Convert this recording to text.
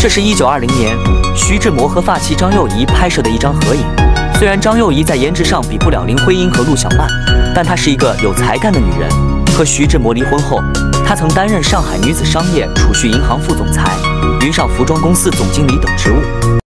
这是1920年徐志摩和发妻张幼仪拍摄的一张合影。虽然张幼仪在颜值上比不了林徽因和陆小曼，但她是一个有才干的女人。和徐志摩离婚后，她曾担任上海女子商业储蓄银行副总裁、云上服装公司总经理等职务。